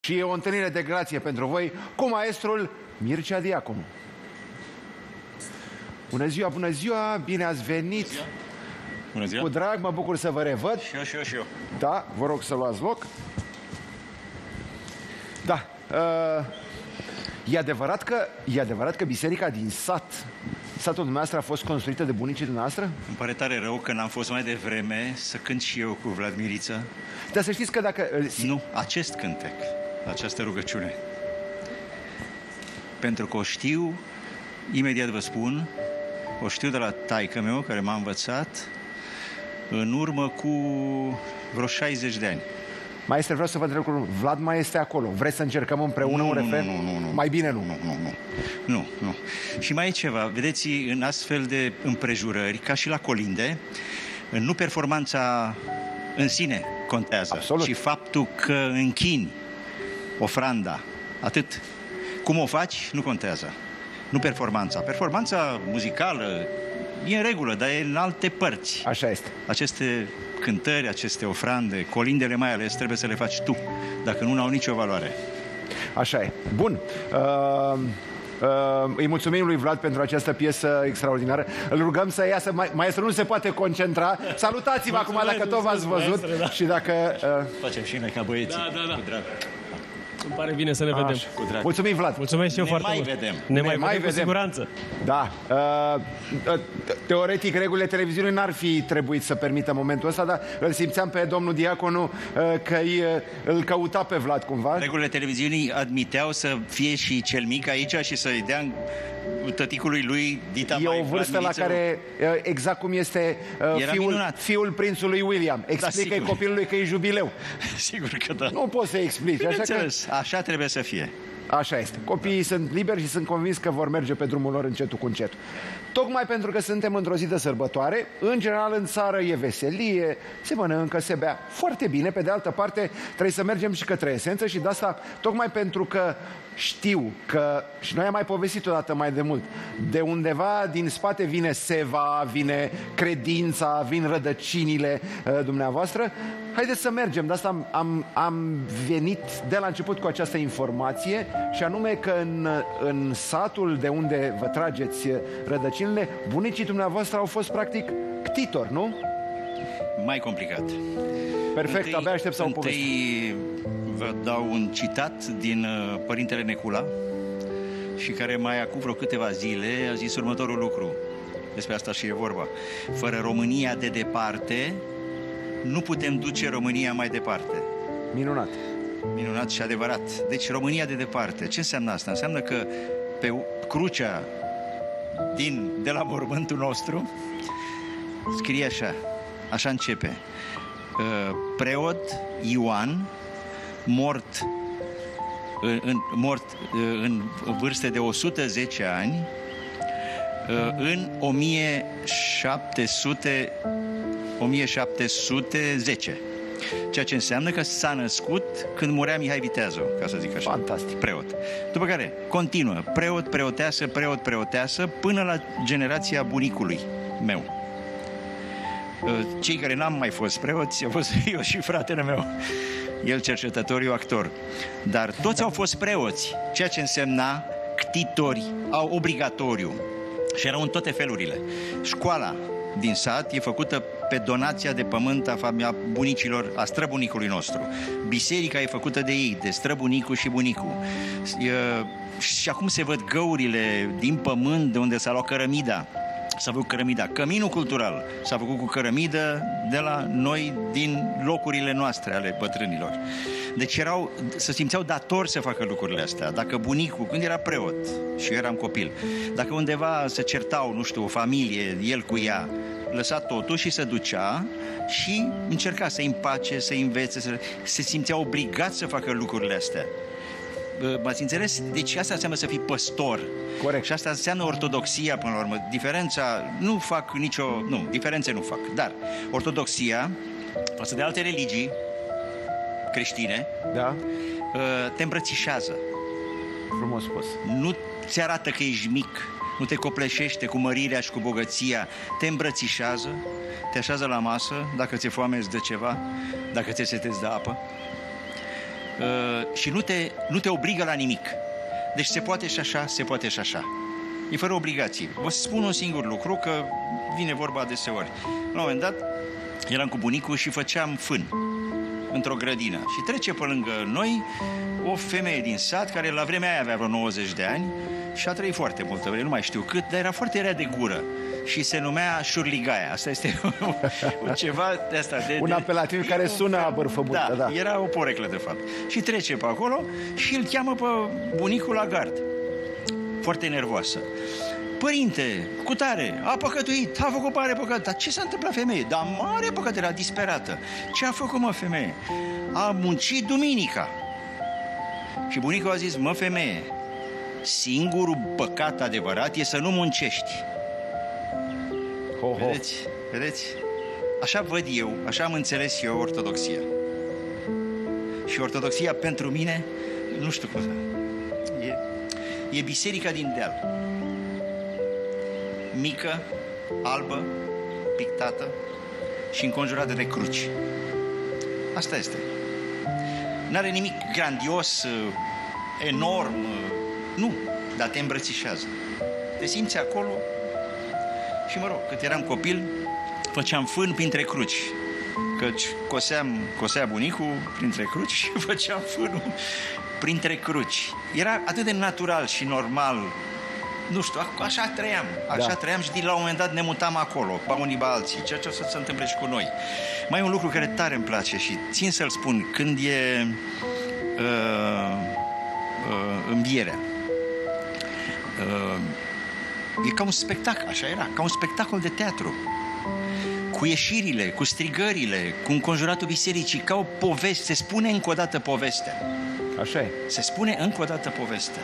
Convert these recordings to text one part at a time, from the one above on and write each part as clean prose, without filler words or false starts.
Și e o întâlnire de grație pentru voi cu maestrul Mircea Diaconu. Bună ziua, bună ziua, bine ați venit. Bună ziua. Cu drag, mă bucur să vă revăd. Și eu. Da, vă rog să luați loc. Da, e adevărat că biserica din satul dumneavoastră a fost construită de bunicii dumneavoastră? Îmi pare tare rău că n-am fost mai devreme să cânt și eu cu Vladimirița. Dar să știți că dacă... Nu, acest cântec, această rugăciune. Pentru că o știu, imediat vă spun, o știu de la taică meu, care m-a învățat, în urmă cu vreo 60 de ani. Maestre, vreau să vă întreb cu Vlad mai este acolo. Vreți să încercăm împreună un refren? Nu. Mai bine nu. Nu. Și mai e ceva. Vedeți, în astfel de împrejurări, ca și la colinde, nu performanța în sine contează, absolut, ci faptul că închini ofranda. Atât. Cum o faci, nu contează. Nu performanța. Performanța muzicală e în regulă, dar e în alte părți. Așa este. Aceste cântări, aceste ofrande, colindele mai ales, trebuie să le faci tu, dacă nu au nicio valoare. Așa e. Bun. Îi mulțumim lui Vlad pentru această piesă extraordinară. Îl rugăm să iasă. Maestru nu se poate concentra. Salutați-vă acum dacă tot v-ați văzut. Maestre, da. Și dacă... Facem și noi ca băieții. Da. Cu drag. Îmi pare bine să ne vedem. Cu drag. Mulțumim, Vlad. Mulțumesc și eu Ne foarte mai mult. vedem. Ne mai vedem cu vedem. siguranță. Da. Teoretic, regulile televiziunii n-ar fi trebuit să permită momentul ăsta, dar îl simțeam pe domnul Diaconu că îl căuta pe Vlad cumva. Regulile televiziunii admiteau să fie și cel mic aici și să-i dea tăticului lui dita E mai o vârstă la care, exact cum este fiul prințului William, explică sigur. copilului că e jubileu. Sigur că da. Nu poți să explici. Bineînțeles, așa trebuie să fie. Așa este. Copiii sunt liberi și sunt convins că vor merge pe drumul lor încetul cu încetul. Tocmai pentru că suntem într-o zi de sărbătoare, în general în țară e veselie, se mănâncă, se bea foarte bine. Pe de altă parte, trebuie să mergem și către esență și de asta, tocmai pentru că știu că, și noi am mai povestit odată mai de mult, de undeva din spate vine seva, vine credința, vin rădăcinile dumneavoastră. Haideți să mergem. De asta am venit de la început cu această informație, și anume că în satul de unde vă trageți rădăcinile, bunicii dumneavoastră au fost practic ctitori, nu? Mai complicat. Perfect, abia aștept să o povestesc. Întâi vă dau un citat din Părintele Necula, și care mai acum vreo câteva zile a zis următorul lucru. Despre asta și e vorba. Fără România de departe, nu putem duce România mai departe. Minunat. Minunat și adevărat. Deci România de departe. Ce înseamnă asta? Înseamnă că pe crucea de la mormântul nostru scrie așa începe. Preot Ioan, mort în vârstă de 110 ani, în 1710. Ceea ce înseamnă că s-a născut când murea Mihai Viteazu, ca să zic așa. Fantastic. Preot. După care continuă preot, preoteasă, până la generația bunicului meu. Cei care n-am mai fost preoți, au fost eu și fratele meu. El cercetător, eu actor. Dar toți au fost preoți, ceea ce însemna ctitori, obligatoriu. Și erau în toate felurile. Școala din sat e făcută pe donația de pământ a bunicilor, a străbunicului nostru. Biserica e făcută de ei, de străbunicul și bunicul. Și acum se văd găurile din pământ de unde s-a luat cărămida. S-a făcut cărămida. Căminul cultural s-a făcut cu cărămidă de la noi, din locurile noastre ale bătrânilor. Deci se simțeau datori să facă lucrurile astea. Dacă bunicul, când era preot și eu eram copil, dacă undeva se certau, nu știu, o familie, el cu ea, lăsa totul și se ducea și încerca să-i împace, să-i învețe, se simțea obligat să facă lucrurile astea. M-ați înțeles? Deci asta înseamnă să fii păstor. Corect. Și asta înseamnă ortodoxia până la urmă. Diferențe nu fac. Dar ortodoxia, față de alte religii creștine, Da? te îmbrățișează. Frumos spus. Nu ți arată că ești mic, nu te copleșește cu mărirea și cu bogăția, te îmbrățișează, te așează la masă, dacă ți-e foame îți dă ceva, dacă ți-e setezi de apă. și nu te obligă la nimic. Deci se poate și așa, se poate și așa. E fără obligații. Vă spun un singur lucru, că vine vorba deseori. La un moment dat, eram cu bunicul și făceam fân într-o grădină. Și trece pe lângă noi o femeie din sat, care la vremea aia avea vreo 90 de ani și a trăit foarte multă vreme, nu mai știu cât, dar era foarte rea de gură. Și se numea Șurligaia. Asta este ceva de asta. Un apelativ care sună a bârfăbută, da. Era o poreclă, de fapt. Și trece pe acolo și îl cheamă pe bunicul la gard. Foarte nervoasă. Părinte, cutare, a păcătuit, a făcut mare păcat. Dar ce s-a întâmplat, femeie? Dar mare păcat, era disperată. Ce a făcut, mă, femeie? A muncit duminica. Și bunicul a zis, mă, femeie, singurul păcat adevărat e să nu muncești. Ho, ho. Vedeți? Vedeți? Așa văd eu, așa am înțeles eu ortodoxia. Și ortodoxia pentru mine, nu știu cum să... E biserica din deal. Mică, albă, pictată și înconjurată de cruci. Asta este. N-are nimic grandios, enorm, nu, dar te îmbrățișează. Te simți acolo și, mă rog, cât eram copil, făceam fân printre cruci. Căci cosea bunicul printre cruci și făceam fânul printre cruci. Era atât de natural și normal. Nu știu, așa trăiam. Așa trăiam și la un moment dat ne mutam acolo, pe unii pe alții. Ceea ce o să se întâmple și cu noi. Mai e un lucru care tare îmi place și țin să-l spun. Când e învierea, e ca un spectacol, așa era, ca un spectacol de teatru. Cu ieșirile, cu strigările, cu înconjuratul bisericii, ca o poveste. Se spune încă o dată povestea. Așa e. Se spune încă o dată povestea.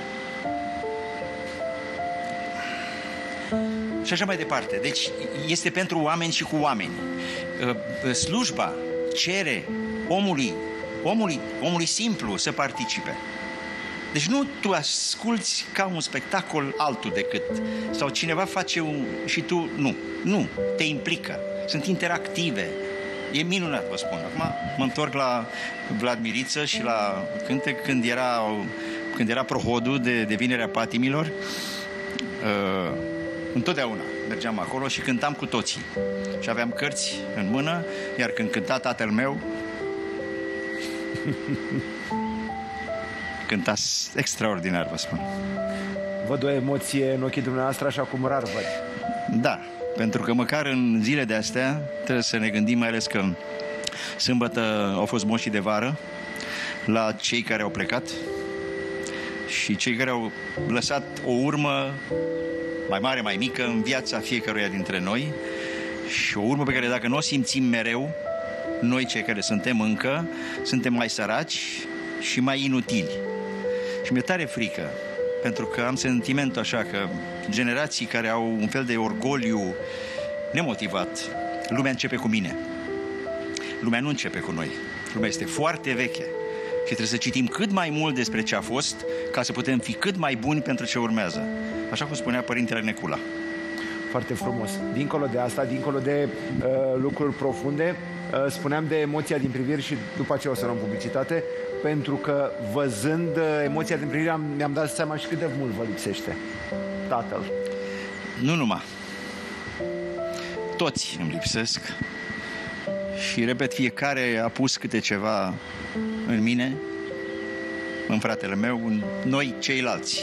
Și așa mai departe. Deci este pentru oameni și cu oameni. Slujba cere omului simplu să participe. Deci nu tu asculți ca un spectacol altul decât, sau cineva face și tu nu, te implică. Sunt interactive. E minunat, vă spun. Acum mă întorc la Vlad Miriță și la cântec când era prohodul de Vinerea Patimilor. Întotdeauna mergeam acolo și cântam cu toții. Și aveam cărți în mână, iar când cânta tatăl meu, cânta extraordinar, vă spun. Văd o emoție în ochii dumneavoastră, așa cum rar văd. Da, pentru că măcar în zile de astea trebuie să ne gândim, mai ales că sâmbătă au fost moșii de vară, la cei care au plecat și cei care au lăsat o urmă mai mare, mai mică în viața fiecăruia dintre noi și o urmă pe care dacă nu o simțim mereu, noi cei care suntem încă, suntem mai săraci și mai inutili. Și mi-e tare frică, pentru că am sentimentul așa că generații care au un fel de orgoliu nemotivat, lumea începe cu mine. Lumea nu începe cu noi. Lumea este foarte veche și trebuie să citim cât mai mult despre ce a fost ca să putem fi cât mai buni pentru ce urmează. Așa cum spunea Părintele Necula. Foarte frumos. Dincolo de asta, dincolo de lucruri profunde, spuneam de emoția din priviri și după aceea o să luăm publicitate, pentru că văzând emoția din priviri mi-am dat seama și cât de mult vă lipsește tatăl. Nu numai. Toți îmi lipsesc și, repet, fiecare a pus câte ceva în mine, în fratele meu, în noi ceilalți.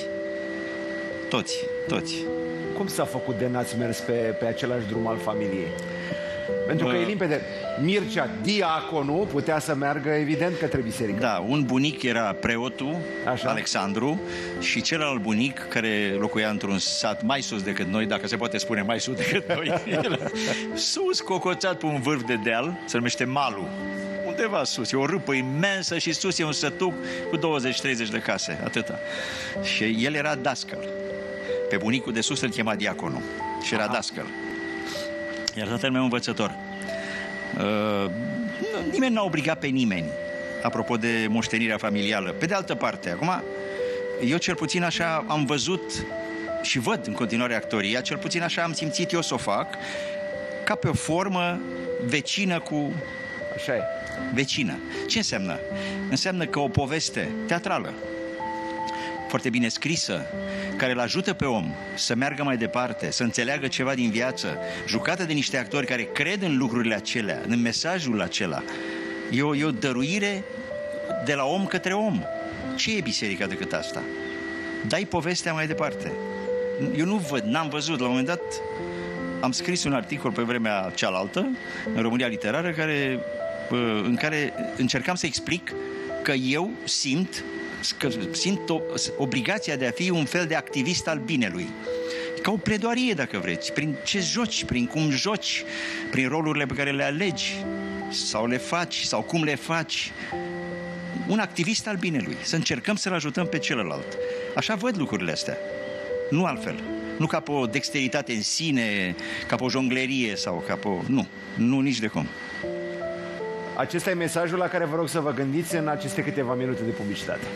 Toți. Cum s-a făcut de n-ați mers pe același drum al familiei? Pentru că e limpede. Mircea, diaconul, putea să meargă evident către biserică. Da, un bunic era preotul, așa, Alexandru, și celălalt bunic, care locuia într-un sat mai sus decât noi, dacă se poate spune mai sus decât noi, sus, cocoțat pe un vârf de deal, se numește Malu. Undeva sus, e o râpă imensă și sus e un sătuc cu 20-30 de case, atâta. Și el era dascăl. Pe bunicul de sus îl chema diaconul și era dascăl. Iar tatăl meu învățător. Nimeni n-a obligat pe nimeni, apropo de moștenirea familială. Pe de altă parte, acum, eu cel puțin așa am văzut și văd în continuare actoria, cel puțin așa am simțit eu să o fac, ca pe o formă vecină cu... Așa e. vecină. Ce înseamnă? Înseamnă că o poveste teatrală, foarte bine scrisă, care îl ajută pe om să meargă mai departe, să înțeleagă ceva din viață, jucată de niște actori care cred în lucrurile acelea, în mesajul acela. E o dăruire de la om către om. Ce e biserica decât asta? Dai povestea mai departe. Eu nu văd, n-am văzut. La un moment dat am scris un articol pe vremea cealaltă, în România Literară, în care încercam să explic că eu simt obligația de a fi un fel de activist al binelui. Ca o pledoarie, dacă vreți, prin ce joci, prin cum joci, prin rolurile pe care le alegi sau le faci, sau cum le faci. Un activist al binelui, să încercăm să-l ajutăm pe celălalt. Așa văd lucrurile astea, nu altfel. Nu ca pe o dexteritate în sine, ca pe o jonglerie sau ca pe o... Nu, nici de cum. Acesta e mesajul la care vă rog să vă gândiți în aceste câteva minute de publicitate.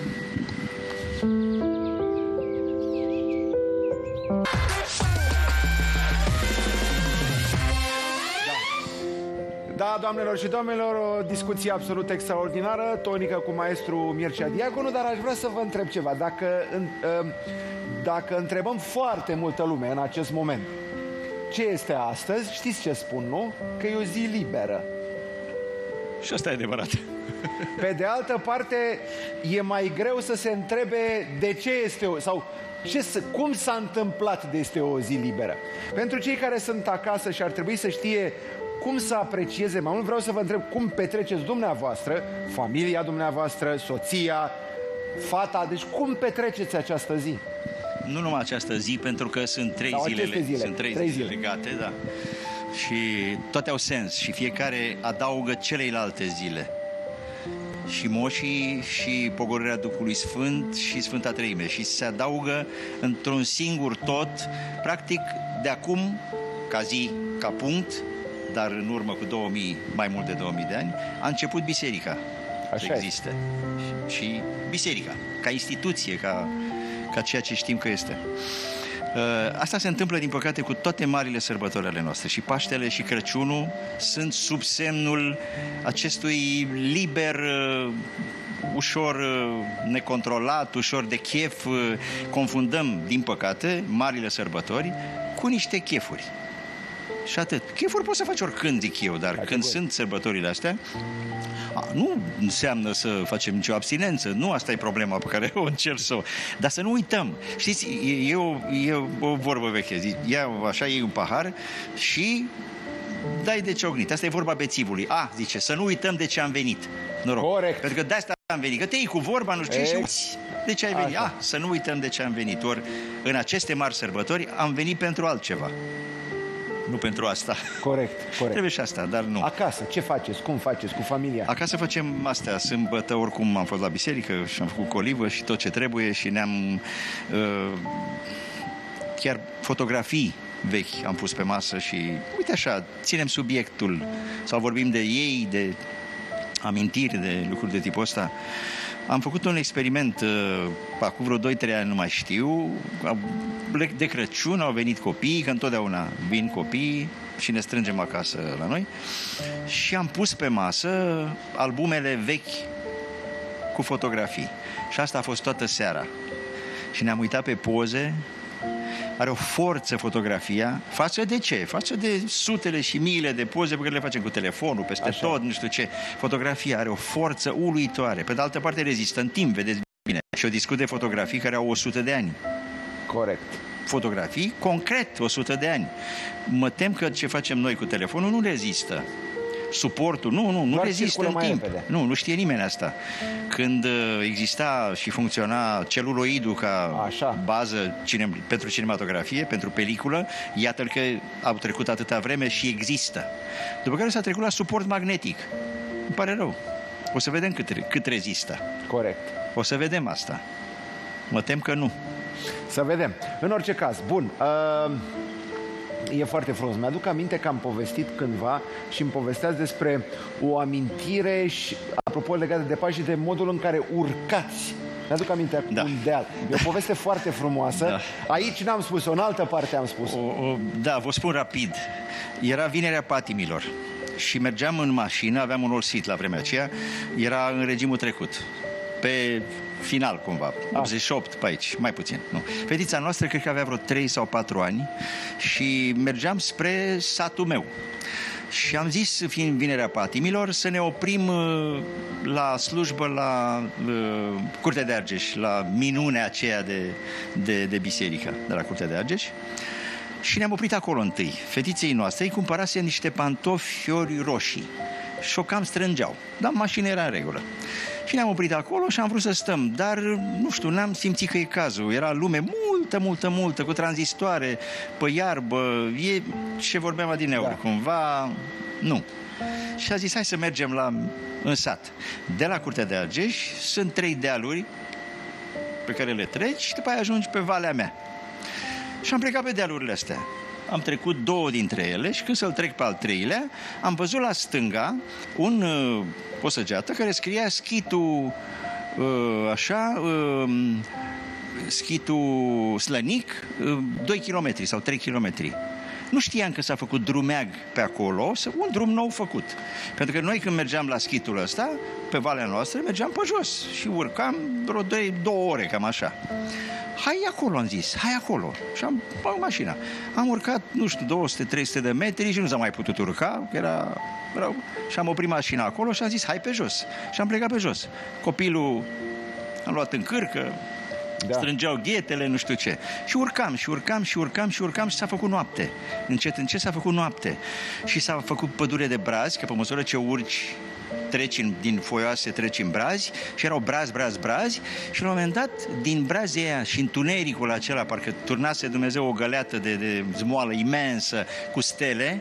Da, doamnelor și domnilor, o discuție absolut extraordinară, tonică cu maestru Mircea Diaconu, dar aș vrea să vă întreb ceva. Dacă întrebăm foarte multă lume în acest moment ce este astăzi, știți ce spun, nu? Că e o zi liberă. Și asta e adevărat. Pe de altă parte, e mai greu să se întrebe de ce este cum s-a întâmplat de este o zi liberă. Pentru cei care sunt acasă și ar trebui să știe cum să aprecieze mai mult, vreau să vă întreb cum petreceți dumneavoastră, familia dumneavoastră, soția, fata, deci cum petreceți această zi? Nu numai această zi, pentru că sunt trei zile legate, da. Și toate au sens și fiecare adaugă celeilalte zile. Și moșii, și pogorârea Duhului Sfânt, și Sfânta Treime. Și se adaugă într-un singur tot, practic, de acum, ca zi, ca punct, dar în urmă cu mai mult de 2000 de ani, a început biserica. Așa există. Și biserica, ca instituție, ca ceea ce știm că este. Asta se întâmplă, din păcate, cu toate marile sărbători ale noastre. Și Paștele și Crăciunul sunt sub semnul acestui liber, ușor necontrolat, ușor de chef. Confundăm, din păcate, marile sărbători cu niște chefuri. Și atât. Chefuri poți să faci oricând, zic eu, dar când sunt sărbătorile astea, nu înseamnă să facem nicio abstinență. Nu asta e problema pe care o încerc să o... Dar să nu uităm. Știți, e o vorbă veche. Ia așa, iei un pahar și dai de ciocnit. Asta e vorba bețivului. Zice, să nu uităm de ce am venit. Noroc. Corect. Pentru că de asta am venit. Că te iei cu vorba, nu știu ce, și uiți de ce ai venit. Să nu uităm de ce am venit. Ori în aceste mari sărbători am venit pentru altceva. Nu pentru asta. Corect. Trebuie și asta, dar nu. Acasă, ce faceți? Cum faceți cu familia? Acasă facem astea. Sâmbătă, oricum, am fost la biserică și am făcut colivă și tot ce trebuie și ne-am... chiar fotografii vechi am pus pe masă și, uite așa, ținem subiectul sau vorbim de ei, de amintiri, de lucruri de tipul ăsta. Am făcut un experiment acum vreo 2-3 ani, nu mai știu. De Crăciun au venit copii, că întotdeauna vin copii și ne strângem acasă la noi. Și am pus pe masă albumele vechi cu fotografii. Și asta a fost toată seara. Și ne-am uitat pe poze. Are o forță fotografia. Față de ce? Față de sutele și miile de poze pe care le facem cu telefonul, peste tot, nu știu ce. Fotografia are o forță uluitoare. Pe de altă parte rezistă în timp, vedeți bine. Și eu discut de fotografii care au 100 de ani. Corect. Fotografii, concret, 100 de ani. Mă tem că ce facem noi cu telefonul nu rezistă. Suportul, nu rezistă în timp. Nu știe nimeni asta. Când exista și funcționa celuloidul ca bază pentru cinematografie, pentru peliculă, iată-l că au trecut atâta vreme și există. După care s-a trecut la suport magnetic. Îmi pare rău. O să vedem cât rezistă. Corect. O să vedem asta. Mă tem că nu. Să vedem. În orice caz, bun. E foarte frumos. Mi-aduc aminte că am povestit cândva și îmi povesteați despre o amintire și, apropo, legată de Paști, de modul în care urcați. Mi-aduc aminte acum un deal. E o poveste foarte frumoasă. Da. Aici n-am spus-o, în altă parte am spus-o. Da, vă spun rapid. Era Vinerea Patimilor. și mergeam în mașină, aveam un all-seat la vremea aceea, era în regimul trecut, pe final cumva, 88 pe aici, mai puțin. Nu. Fetița noastră cred că avea vreo 3 sau 4 ani și mergeam spre satul meu. Și am zis, fiind Vinerea Patimilor, să ne oprim la slujbă la Curtea de Argeș, la minunea aceea de biserică de la Curtea de Argeș. Și ne-am oprit acolo întâi. Fetiței noastre îi cumpărase niște pantofi roșii și o cam strângeau, dar mașina era în regulă. Și ne-am oprit acolo și am vrut să stăm, dar, nu știu, n-am simțit că e cazul. Era lume multă, cu tranzistoare, pe iarbă, e ce vorbeam adineauri, cumva, nu. Și a zis, hai să mergem în sat. De la Curtea de Argeș sunt 3 dealuri pe care le treci și după aia ajungi pe Valea Mea. Și am plecat pe dealurile astea. Am trecut 2 dintre ele și când să-l trec pe al 3-lea, am văzut la stânga o săgeată care scria Schitul Schitul Slănic, 2 km sau 3 km. Nu știam că s-a făcut drumeag pe acolo, un drum nou făcut. Pentru că noi când mergeam la schitul ăsta, pe valea noastră, mergeam pe jos și urcam vreo 2 ore, cam așa. Hai acolo, am zis, hai acolo. Și am luat mașina. Am urcat, nu știu, 200-300 de metri și nu s-a mai putut urca, că era rău. Și am oprit mașina acolo și am zis, hai pe jos. Și am plecat pe jos. Copilul am luat în cârcă, strângeau ghetele, nu știu ce. Și urcam și s-a făcut noapte. Încet s-a făcut noapte. Și s-a făcut pădure de brazi, că pe măsură ce urci, din foioase treci în brazi și erau brazi și la un moment dat din brazii aia și întunericul acela, parcă turnase Dumnezeu o găleată de zmoală imensă cu stele,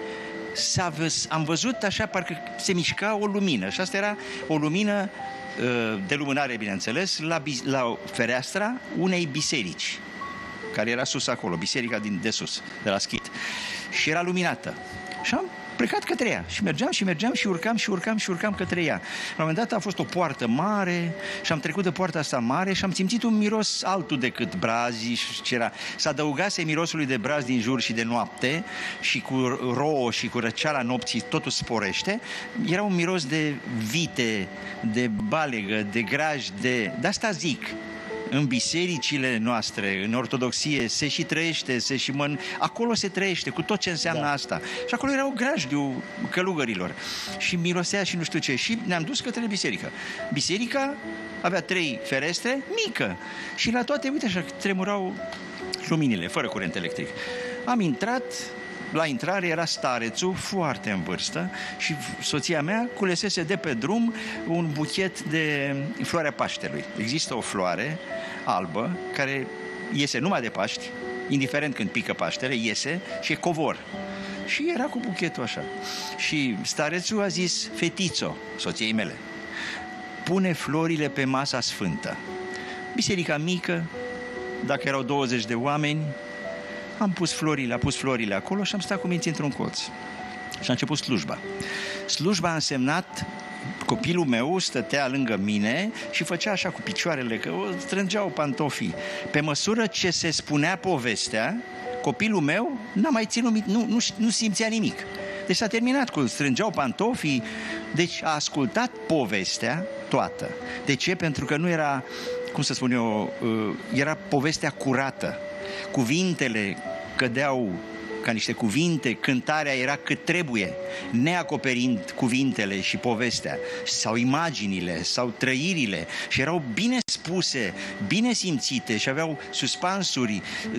am văzut așa, parcă se mișca o lumină și asta era o lumină de lumânare, bineînțeles, la fereastra unei biserici care era sus acolo, biserica de sus, de la Schit, și era luminată și am plecat către ea și mergeam și urcam către ea. La un moment dat a fost o poartă mare și am trecut de poarta asta mare și am simțit un miros altul decât brazii și ce era. S-a adăugase mirosului de braz din jur și de noapte și cu rouă și cu răceala nopții totul sporește. Era un miros de vite, de balegă, de graj, de asta zic. În bisericile noastre, în ortodoxie, se și trăiește, acolo se trăiește cu tot ce înseamnă asta. Și acolo era o grajdiu călugărilor și mirosea și nu știu ce. Și ne-am dus către biserică. Biserica avea 3 ferestre, mică. Și la toate, uite așa, tremurau luminile, fără curent electric. Am intrat. La intrare era starețul, foarte în vârstă, și soția mea culesese de pe drum un buchet de floarea Paștelui. Există o floare albă care iese numai de Paști, indiferent când pică Paștele, iese și e covor. Și era cu buchetul așa. Și starețul a zis, fetițo, soției mele, pune florile pe masa sfântă. Biserica mică, dacă erau 20 de oameni, a pus florile acolo și am stat cu minții într-un colț. Și a început slujba. Slujba a însemnat, copilul meu stătea lângă mine și făcea așa cu picioarele, că o strângeau pantofii. Pe măsură ce se spunea povestea, copilul meu n-a mai ținut, nu simțea nimic. Deci s-a terminat cu strângeau pantofii, deci a ascultat povestea toată. De ce? Pentru că nu era, cum să spun eu, era povestea curată. Cuvintele cădeau ca niște cuvinte, cântarea era cât trebuie, neacoperind cuvintele și povestea, sau imaginile, sau trăirile, și erau bine spuse, bine simțite și aveau suspansuri,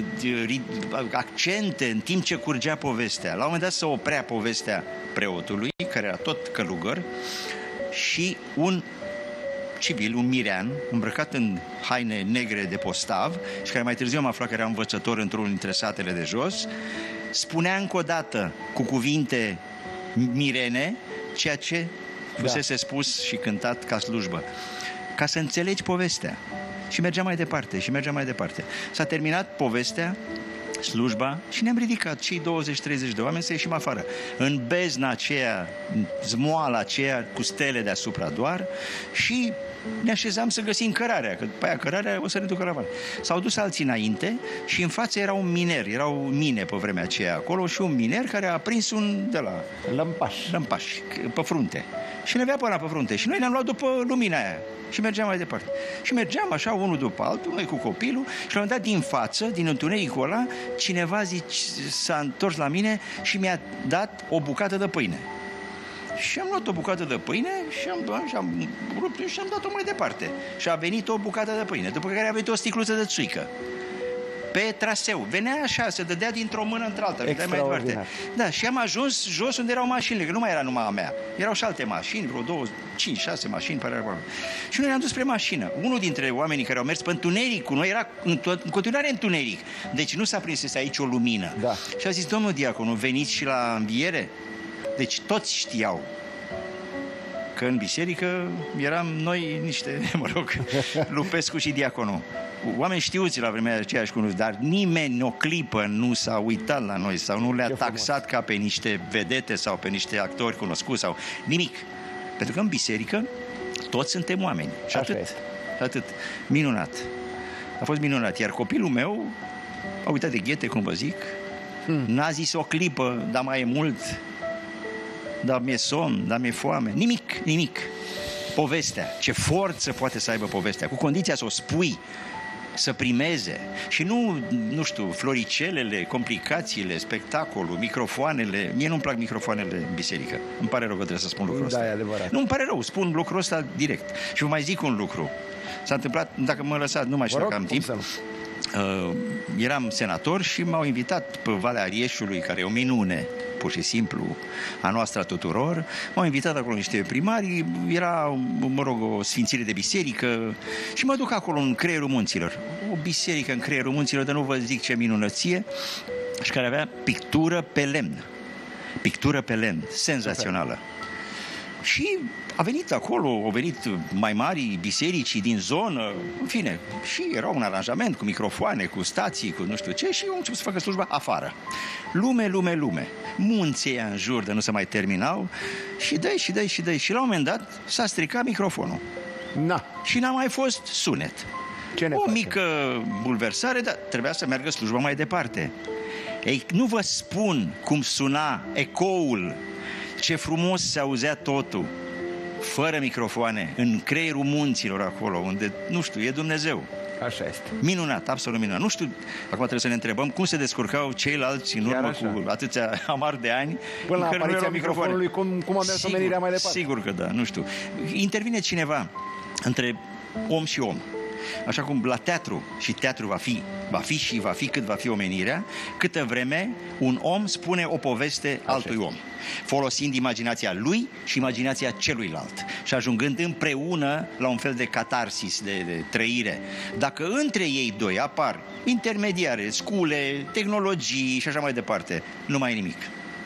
accente în timp ce curgea povestea. La un moment dat se oprea povestea preotului, care era tot călugăr, și un civil, un mirean, îmbrăcat în haine negre de postav și care mai târziu am aflat că era învățător într-unul dintre satele de jos, spunea încă o dată cu cuvinte mirene ceea ce fusese spus și cântat ca slujbă, ca să înțelegi povestea. Și mergea mai departe. S-a terminat povestea, slujba și ne-am ridicat cei 20-30 de oameni să ieșim afară. În bezna aceea, zmoala aceea cu stele deasupra doar și ne așezam să găsim cărarea, că după aia cărarea o să ne ducă la mare. S-au dus alții înainte și în față era un miner, erau mine pe vremea aceea acolo și un miner care a prins un de la lămpaș pe frunte. Și ne avea până pe frunte și noi ne-am luat după lumina aia și mergeam mai departe. Și mergeam așa unul după altul, noi cu copilul și la un moment dat din față, din întunericul ăla, cineva s-a întors la mine și mi-a dat o bucată de pâine. Și am luat o bucată de pâine și am rupt și am dat-o mai departe. Și a venit o bucată de pâine, după care a venit o sticluță de țuică. Pe traseu. Venea așa, se dădea dintr-o mână într-alta. Mai departe. Da, și am ajuns jos unde erau mașinile, că nu mai era numai a mea. Erau și alte mașini, vreo 5-6 mașini. Și noi ne-am dus spre mașină. Unul dintre oamenii care au mers pe întuneric cu noi era în continuare întuneric. Deci nu s-a prins aici o lumină. Da. Și a zis, domnul diaconu, veniți și la înviere? Deci toți știau că în biserică eram noi niște, Lupescu și diaconul. Oameni știuți la vremea aceea și cunosc, dar nimeni o clipă nu s-a uitat la noi sau nu le-a taxat ca pe niște vedete sau pe niște actori cunoscuți sau nimic. Pentru că în biserică toți suntem oameni. Și atât. Minunat. A fost minunat. Iar copilul meu a uitat de ghete, cum vă zic, n-a zis o clipă, dar mai e mult, dar mi-e somn, dar mi-e foame. Nimic. Povestea. Ce forță poate să aibă povestea. Cu condiția să o spui, să primeze. Și nu știu, floricelele, complicațiile, spectacolul, microfoanele. Mie nu-mi plac microfoanele în biserică. Îmi pare rău că trebuie să spun lucrul ăsta. Da, e adevărat. Nu, îmi pare rău, spun lucrul ăsta direct. Și vă mai zic un lucru. S-a întâmplat, dacă mă lăsați, nu mai știu dacă am timp. Eram senator și m-au invitat pe Valea Arieșului, care e o minune, pur și simplu, a noastră a tuturor. M-au invitat acolo niște primari, era, o sfințire de biserică și mă duc acolo în creierul munților. O biserică în creierul munților, dar nu vă zic ce minunăție, și care avea pictură pe lemn. Pictură pe lemn, senzațională. Și a venit mai mari bisericii din zonă, în fine, și era un aranjament cu microfoane, cu stații, cu nu știu ce, și au început să facă slujba afară. Lume. Munții în jur de nu se mai terminau și dai. Și la un moment dat s-a stricat microfonul. Și n-a mai fost sunet. O mică bulversare, dar trebuia să meargă slujba mai departe. Ei, nu vă spun cum suna ecoul, ce frumos se auzea totul, fără microfoane, în creierul munților acolo, unde, nu știu, e Dumnezeu. Așa este. Minunat, absolut minunat. Nu știu, acum trebuie să ne întrebăm cum se descurcau ceilalți în urmă cu atâția amar de ani. Până la apariția microfonului, cum a mers omenirea mai departe. Sigur că da, nu știu. Intervine cineva între om și om. Așa cum la teatru, și teatru va fi cât va fi omenirea, câtă vreme un om spune o poveste altui om, folosind imaginația lui și imaginația celuilalt și ajungând împreună la un fel de catarsis, de trăire. Dacă între ei doi apar intermediare, scule, tehnologii și așa mai departe, nu mai e nimic.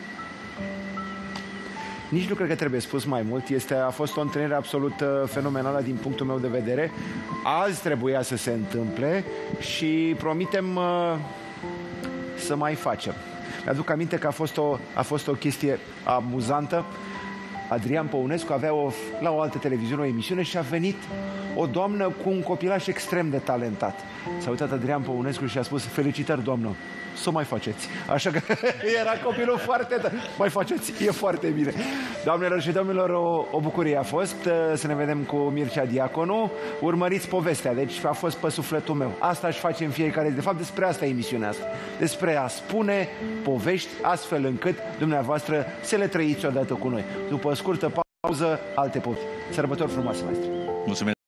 Nici nu cred că trebuie spus mai mult. A fost o întâlnire absolut fenomenală din punctul meu de vedere. Azi trebuia să se întâmple și promitem să mai facem. Mi-aduc aminte că a fost o chestie amuzantă. Adrian Păunescu avea la o altă televiziune o emisiune și a venit o doamnă cu un copilaș extrem de talentat. S-a uitat Adrian Păunescu și a spus: felicitări, doamnă, să o mai faceți. Așa că era copilul foarte tare. Mai faceți, e foarte bine. Doamnelor și domnilor, o bucurie a fost să ne vedem cu Mircea Diaconu. Urmăriți povestea, deci a fost pe sufletul meu. Asta își face în fiecare zi. De fapt, despre asta e emisiunea asta. Despre a spune povești astfel încât dumneavoastră să le trăiți odată cu noi. După o scurtă pauză, alte povești. Sărbători frumoase, maestru. Mulțumesc.